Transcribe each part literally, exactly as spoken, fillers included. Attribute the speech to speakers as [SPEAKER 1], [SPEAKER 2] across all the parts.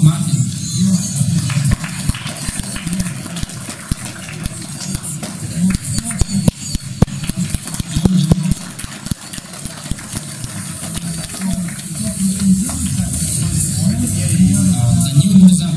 [SPEAKER 1] Мартин. Данил Мурза.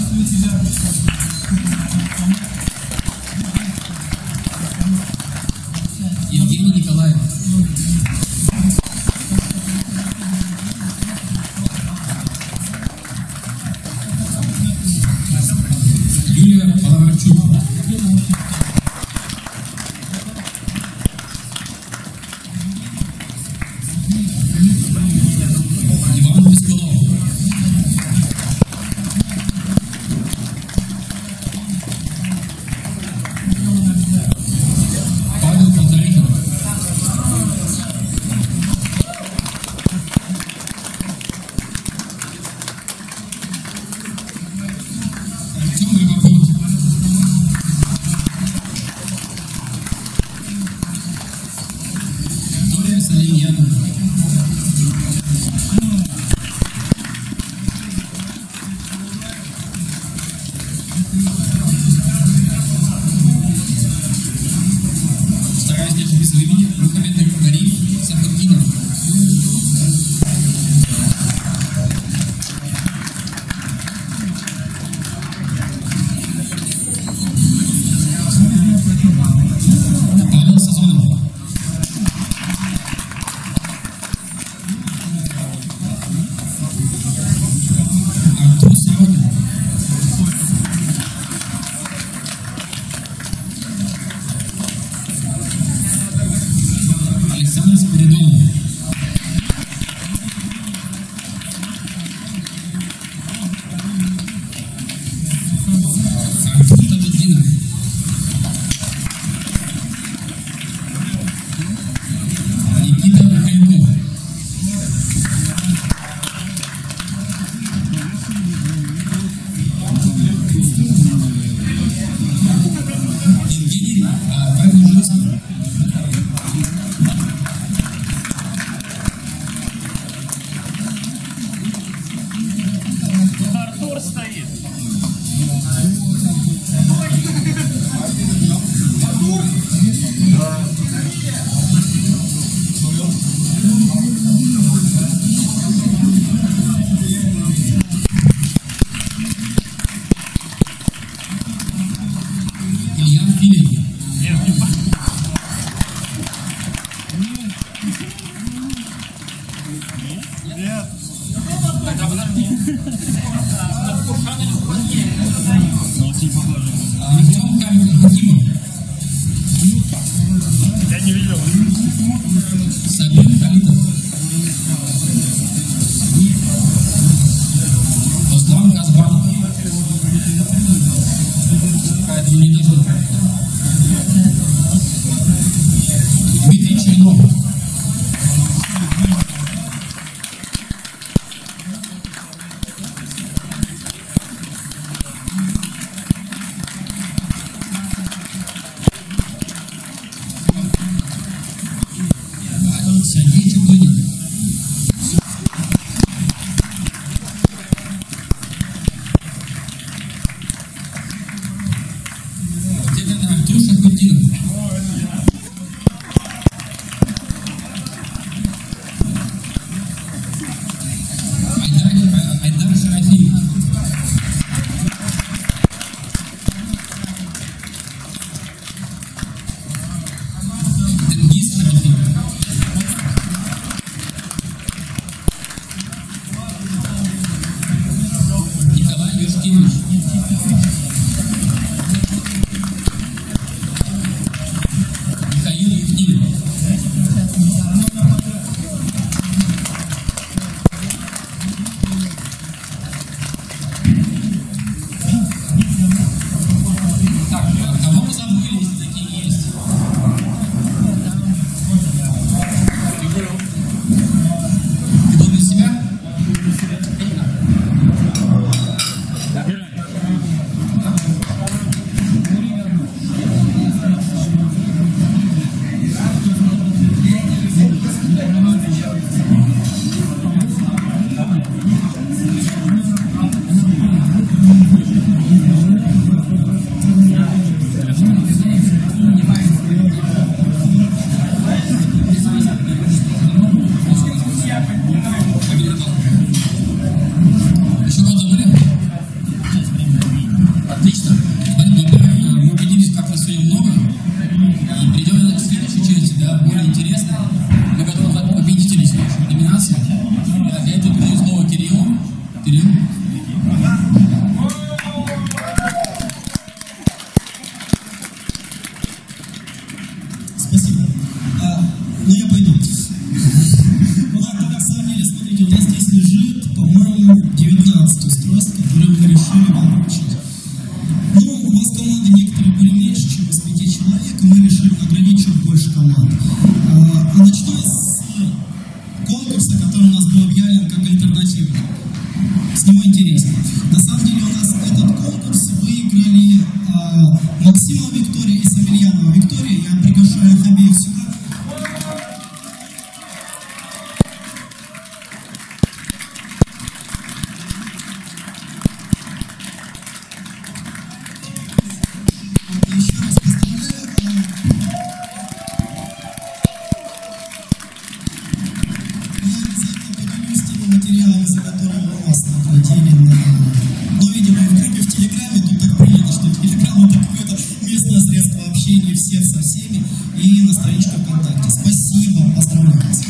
[SPEAKER 1] Евгений Николаев. Юлия Половарчук. Иван Бесколов. Павел Полторихин. Артем Рыбаков. Виктория Салиньяна. Стараюсь держать без времени. Мухаммед Гариф Сахаркинов. Павел Сазонов. Артур Сорокин. Александр Спиридонов. Артур Таджидинов. Никита Михайлов. Евгений Павловский.
[SPEAKER 2] Артур стоит.
[SPEAKER 1] Илья Филин.
[SPEAKER 2] Нет.
[SPEAKER 1] Артем Камилов.
[SPEAKER 2] Я не видел.
[SPEAKER 1] Сабин Халитов. Руслан Казбан. Какая-то не дошло. Дмитрий Чернов. Сергей Чугунин. Артур Шахутдинов. Айдар, Айдар Шарафиев. Тенгиз Шарафиев. Николай Юшкевич. Михаил Евгеньев. Так, кого мы забыли, если такие есть? Ты был для себя?
[SPEAKER 3] решили вам вручить. Ну, у вас команды некоторые были меньше, чем из пяти человек, и мы решили наградить чуть больше команд. А, начну с конкурса, который у нас был объявлен как альтернативный. С него интереснее. На самом деле у нас этот конкурс выиграли а, Максимова Виктория и Савельянова Виктория. Я приглашаю их обеих сюда. Еще раз поздравляю. Я обязательно поделюсь теми материалами, за которые вы вас наградили на... Ну, видимо, в группе в Телеграме, тут так принято, что Телеграм это какое-то местное средство общения всех со всеми, и на страничке ВКонтакте. Спасибо, поздравляю вас.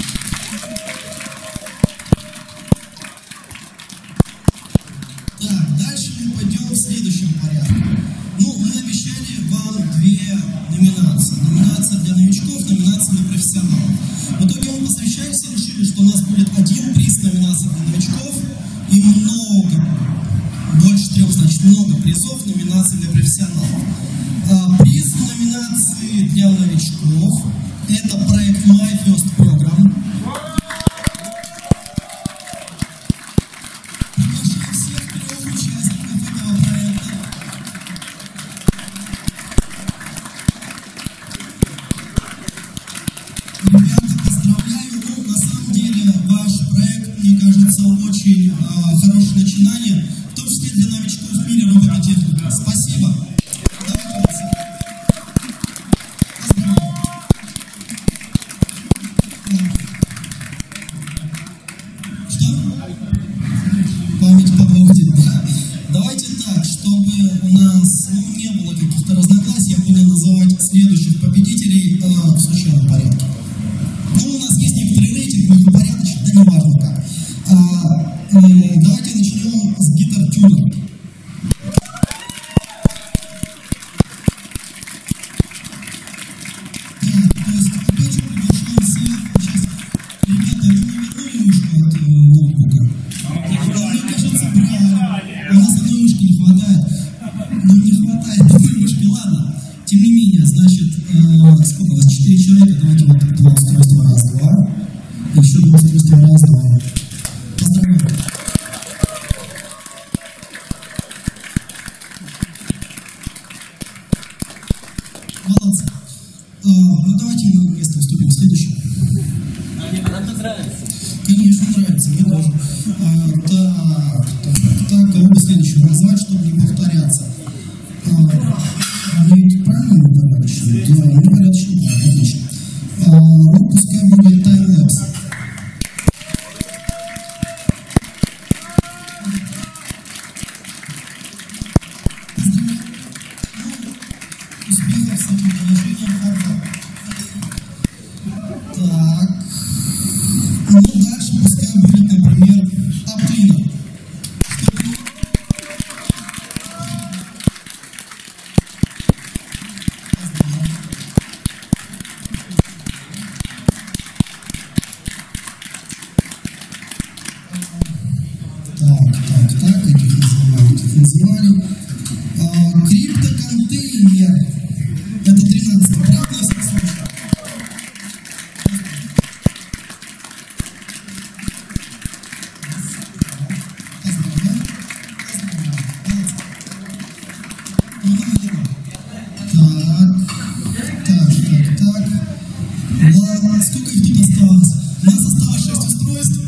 [SPEAKER 3] Так, дальше мы пойдем в следующем порядке. Ну, мы обещали вам две номинации. Номинация для новичков, номинация для профессионалов. В итоге мы посовещались и решили, что у нас будет один приз, номинация для новичков, и много, больше трех, значит, много призов, номинаций для профессионалов. А, приз номинации для новичков – это проект My First Program. Приглашаю всех трех участников этого проекта. Ребята, поздравляю. Ну, на самом деле, ваш проект, мне кажется, очень а, хорошее начинание, в том числе для новичков в мире робототехники. Спасибо. Давайте. Поздравляю. Что? Память подводит, да. Давайте так, чтобы у нас ну, не было каких-то разногласий, я буду называть следующих победителей э, в случайном порядке. Ну, у нас есть некоторый рейтинг, мы упорядочим, да не важно как. А, э, давайте начнем с гитар-тюнера. Так, то есть, опять же, приглашаем всех участников. Ребята, вы не вернули мышку от э, ноутбука? Да, мне кажется, брали. У нас одной мышки не хватает. Ну, не хватает одной мышки, ладно. Тем не менее, значит, э, сколько у вас? Четыре человека, давайте вот два устройства, раз, два. Еще два устройства, раз, два. Поздравляю. Молодцы. Э, ну, давайте мы вместе уступим к следующему.
[SPEAKER 4] Нам тут нравится.
[SPEAKER 3] Конечно, нравится, мне тоже. А, так, так, так, кого бы следующего назвать, чтобы не повторяться? А, ведь правильно, товарищи? Да, ну, порядочно, да, отлично. А, ну, пускай будет таймлэпс. Успехов с этим доложением формата. Так. Ну, дальше пускай будет, например, Аплина. Так, так, так, этих называли, этих называли. А, криптоконтейнер. Это тринадцатый, правда, я слышал? Так, так, так, так. Ладно, сколько их тут осталось? У нас осталось шесть устройств.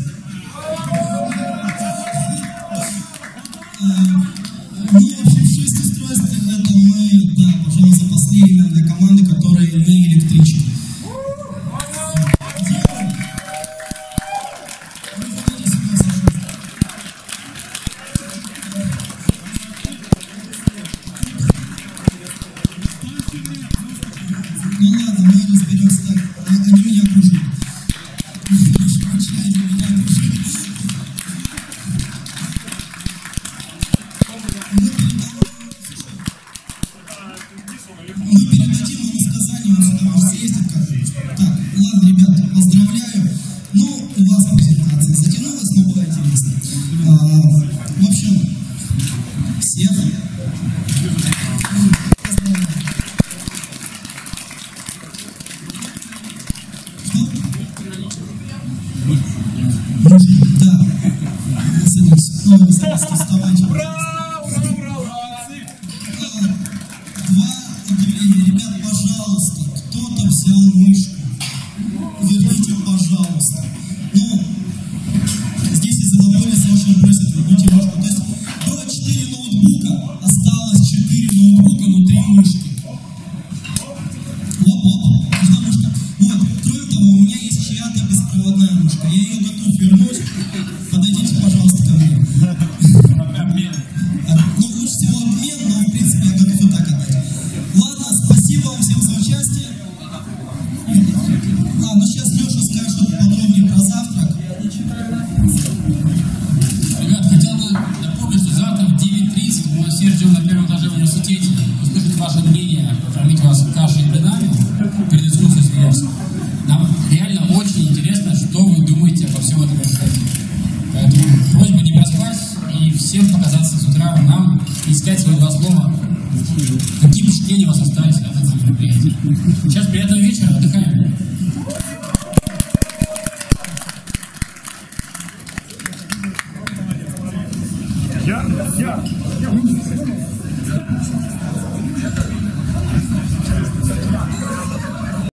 [SPEAKER 3] Ну, в общем, шесть устройств, это мы, да, пожалуй, запасли именно для команды, которые не электрички. Делаем. Вы ходите сюда, Саша. Ну ладно, мы разберемся так. Они меня окружили. Прошу прощения, меня окружили. всех. Да. Не садись. Ну, не садись, вставай.
[SPEAKER 1] Ура! Ура, ура, ура!
[SPEAKER 3] Два объявления. Ребят, пожалуйста, кто-то взял мышку. Верните, пожалуйста. Ну, здесь из Иннополиса очень просят вернуть мышку. То есть было четыре ноутбука, осталось четыре ноутбука, но три мышки. Оп-оп, нужна мышка. Вот, кроме того, у меня есть чья-то беспроводная мышка. Я ее готов вернуть. Подойдите, пожалуйста, ко мне.
[SPEAKER 2] Обмен.
[SPEAKER 3] Ну, лучше всего обмен, но, в принципе, я готов и так отдать. Ладно, спасибо вам всем за участие. А, ну сейчас Леша скажет что-то подробнее про завтрак.
[SPEAKER 1] Ребят, хотел бы напомнить, что завтра в девять тридцать мы вас все ждем на первом этаже в университете. Услышать ваше мнение, кормить вас кашей и блинами перед экскурсией с Ильевским. Нам реально очень интересно, что вы думаете обо всем этом происходящем. Поэтому просьба не проспать и всем показаться с утра нам и сказать свои два слова. Какие впечатления у вас остались от этого мероприятия. Сейчас приятного вечера, отдыхаем.
[SPEAKER 2] Я, я, я.